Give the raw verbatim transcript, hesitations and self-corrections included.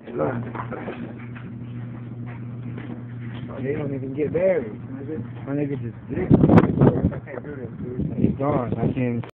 They don't even get buried. My nigga just did. I can't do this, dude. He's gone. I can't.